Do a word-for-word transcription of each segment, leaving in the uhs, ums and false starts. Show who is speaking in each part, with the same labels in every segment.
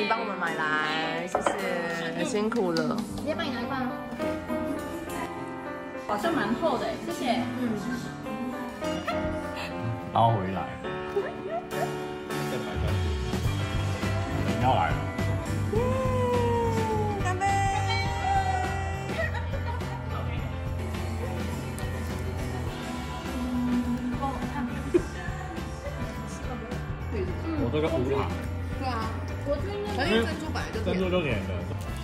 Speaker 1: 你帮我们买来，谢谢，很辛苦了。
Speaker 2: 直接帮你拿一块吗？
Speaker 3: 好像蛮厚的，谢谢。嗯。
Speaker 4: 捞回来。再摆下去。饮料来了。
Speaker 1: 干杯！
Speaker 4: 我这个无糖。
Speaker 2: 对啊，我觉得
Speaker 1: 而且珍珠本来就
Speaker 4: 珍珠就甜的。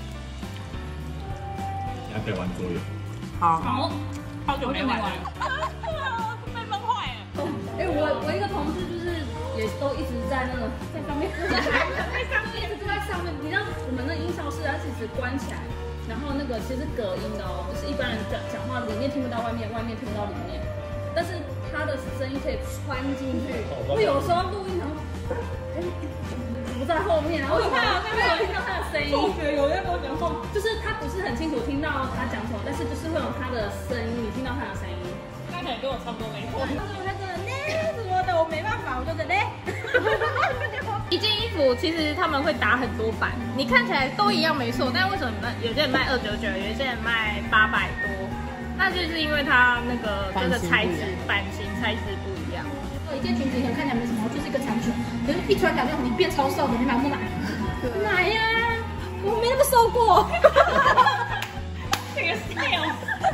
Speaker 4: 你还可以玩桌游。
Speaker 1: 好。
Speaker 3: 好，好久没玩了。被闷坏哎！哎，我我一个同事就是也都一直在那个在上面，在上面一直在上面。你知道我们那音效室它其实关起来，然后那个其实是隔音的哦，就是一般人讲讲话里面听不到外面，外面听不到里面，但是他的声音可以穿进去。我有时候录音然后。不在后面，然后他好像没有听到他的声音。同学有在跟我讲话，就是他不是很清楚听到他讲什么，但是就是会有他的声音，你听到他的声音。那可能跟我差不多没错。他说他真的呢什么的，我没办法，我就真的。一件衣服其实他们会打很多版，你看起来都一样没错，但为什么有些人卖二九九，有些人卖八百多？那就是因为它那个这个材质、版型、材质不一样。一件裙子可能看起来没什么，就是一个长裙，可是一穿起来你变超瘦的，你买不买？买呀！我没那么瘦过。这个 style。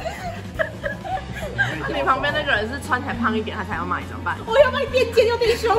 Speaker 1: 你旁边那个人是穿起来胖一点，他才要买，怎么办？
Speaker 2: 我要帮你变肩，要变胸。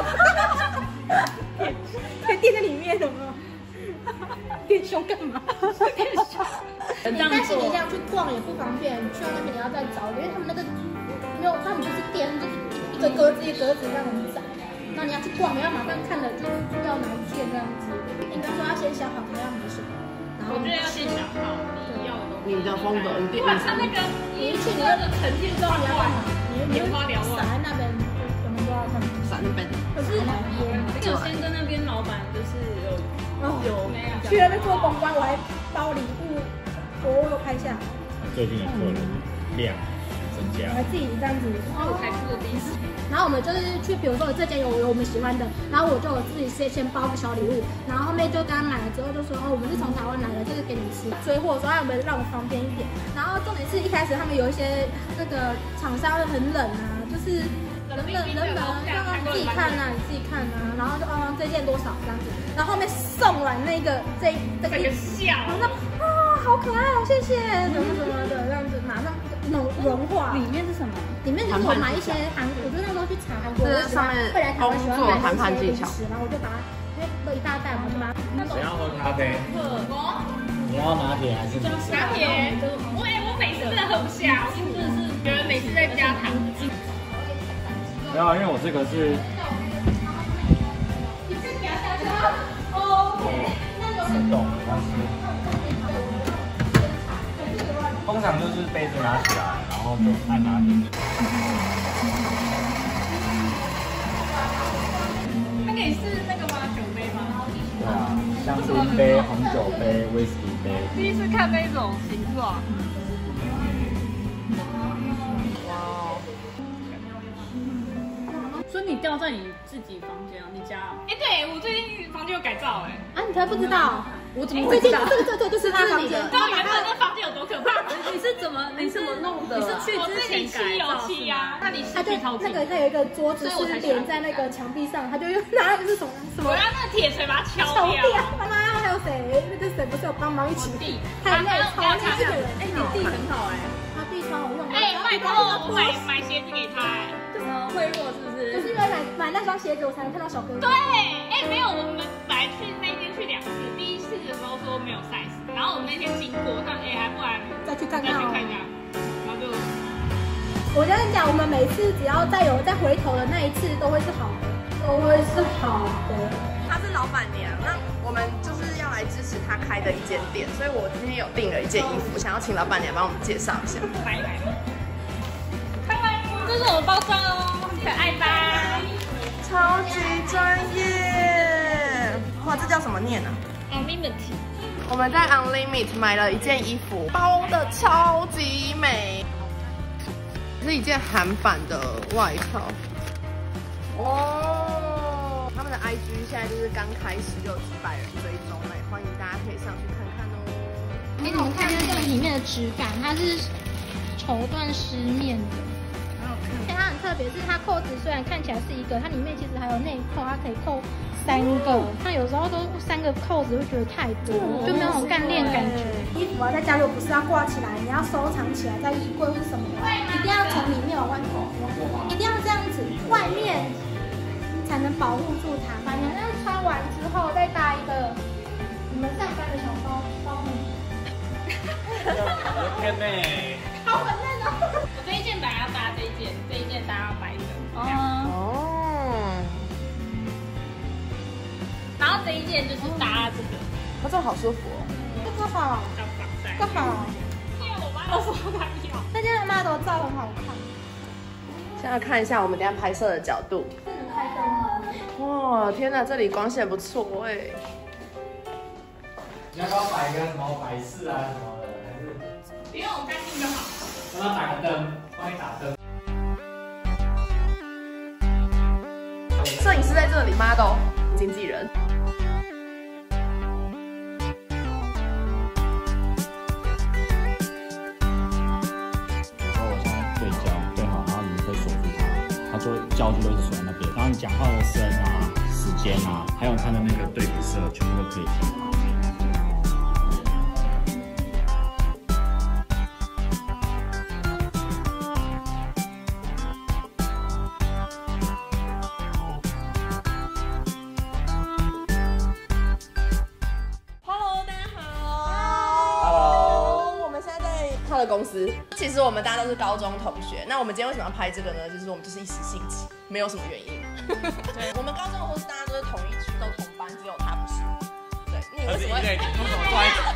Speaker 2: 可以垫在里面的吗？垫胸干嘛？垫胸。但是你这样去逛也不方便，去到那边你要再找，因为他们那个没有，他们不是店，就是一个格子一个格子这样很窄。那你要去逛，你要马上看了就就要哪一件这样子。应该说要先想好你要买什么，然后我觉得要先想好你要的东西。
Speaker 1: 你的风格，你
Speaker 3: 哇，他那个一去你那个沉浸状态，你你花两万，
Speaker 2: 散在那边，我们都要看。
Speaker 1: 散那边。
Speaker 3: 可是有先跟那边老板就是有有
Speaker 2: 去那边做公关，我还包礼物，我有拍下。
Speaker 4: 最近的客人量增加，
Speaker 2: 我还自己这样子，
Speaker 3: 然后我才出的第一次。
Speaker 2: 然后我们就是去，比如说这间有有我们喜欢的，然后我就有自己先先包个小礼物，然后后面就跟他买了之后就说哦，我们是从台湾来的，这个给你吃。追货说让我们让我方便一点。然后重点是一开始他们有一些那个厂商很冷啊，就是冷冷冷冷，让你自己看啊，你自己看啊，然后就哦这件多少这样子，然后后面送完那个这这个
Speaker 3: 笑，
Speaker 2: 然后啊好可爱哦，谢谢，什么什么的这样子，马上融融化。里面是什么？里面就是我买一些韩，我就那时候去查韩国，
Speaker 1: 这是上面
Speaker 2: 会来台湾喜欢买
Speaker 1: 谈判技巧，
Speaker 2: 然后我就把它，因为都一大袋，我就把它。
Speaker 4: 谁要喝咖啡？
Speaker 3: 我。
Speaker 4: 你要拿铁还是美式？
Speaker 3: 拿铁。我哎，我美式真的喝不下，我真的是觉得美式再加糖。
Speaker 4: 没有，因为我这个是。
Speaker 2: 你先给它下去啊。哦。
Speaker 4: 自动，但是。通常就是杯子拿起来，然后就按拿铁。
Speaker 3: 它可以是那个吗？酒杯吗？
Speaker 4: 对啊，香槟杯、红酒杯、威士忌杯。
Speaker 3: 第一次看那种形状。
Speaker 1: 哇！
Speaker 3: 所以你掉在你自己房间啊？你家？哎，对我最近房间有改造哎。
Speaker 2: 啊，你才不知道。
Speaker 3: 我怎么会知道？
Speaker 2: 这个这个就是他房间。
Speaker 3: 知道原本那房间有多可怕？
Speaker 1: 你是怎么你怎么弄的？
Speaker 3: 你是去之前漆油漆呀？那你
Speaker 2: 他就那个他有一个桌子是连在那个墙壁上，他就用拿那个是什么什么？
Speaker 3: 我让那个铁锤把它敲掉。
Speaker 2: 妈妈还有谁？那个谁不是有帮忙一起？
Speaker 3: 弟，
Speaker 2: 还有那个超那个人。
Speaker 3: 哎，你弟很好哎，
Speaker 2: 他弟超好用。
Speaker 3: 哎，拜托，我买买鞋子给他哎。什么贿赂是不是？
Speaker 2: 就是因为买买那双鞋子，我才能看到小哥哥。
Speaker 3: 对，哎，没有，我们本来去那间去两次，第一次的时候说没有 size， 然后我们那天经过，但哎还不然
Speaker 2: 再去看看，
Speaker 3: 再去看一下，然后就。
Speaker 2: 我跟你讲，我们每次只要再有再回头的那一次，都会是好的，都会是好的。
Speaker 1: 她是老板娘，那我们就是要来支持她开的一间店，所以我今天有订了一件衣服，想要请老板娘帮我们介绍一下。
Speaker 3: 拜拜。拜拜，这是我的包装哦，可爱吧？
Speaker 1: 超级专业！哇，这叫什么念啊
Speaker 3: ？Unlimited。
Speaker 1: 我们在 Unlimited 买了一件衣服，包的超级美，是一件韩版的外套。哦，他们的的 I G 现在就是刚开始就有几百人追踪，那也欢迎大家可以上去看看哦。
Speaker 2: 给你们看一下这里面的质感，它是绸缎丝面的。而且它很特别，是它扣子虽然看起来是一个，它里面其实还有内扣，它可以扣三个。那有时候都三个扣子会觉得太多，就没有那种干练感觉。衣服啊，在家如果不是要挂起来，你要收藏起来在衣柜或者什么，一定要从里面往外头，一定要这样子，外面才能保护住它。把你那样穿完之后，再搭一个你们上班的小包包呢。
Speaker 4: 天妹，
Speaker 2: 好粉嫩哦！
Speaker 3: 我这一件本来要搭这一件，这一件搭要白的。哦。
Speaker 1: 哦。
Speaker 3: 然后这一件就是搭这个，
Speaker 1: 它这好舒服哦。
Speaker 2: 这个好，
Speaker 3: 要绑在。
Speaker 2: 这个好。
Speaker 3: 因为我妈都说她要。
Speaker 2: 这件的 model 照很好看。
Speaker 1: 现在看一下我们等一下拍摄的角度。
Speaker 2: 这能开灯吗？
Speaker 1: 哇，天哪，这里光线不错哎。
Speaker 4: 你要不要摆一个什么摆饰啊什么的，还是？
Speaker 3: 不用，干净就好。
Speaker 4: 让他打个灯，帮你打灯。
Speaker 1: 摄影师在这里 ，model 经纪人。
Speaker 4: 有时候我现在对焦对好，然后你可以锁住它，它就会焦就会一直锁在那边。然后你讲话的声啊、时间啊，还有它的那个对比色，全部都可以调好。
Speaker 1: 他的公司，其实我们大家都是高中同学。那我们今天为什么要拍这个呢？就是我们就是一时兴起，没有什么原因。对，我们高中的时候是大家都是同一区，都同班，只有他不是。对，你为什么会？
Speaker 4: 为什么坐在一起？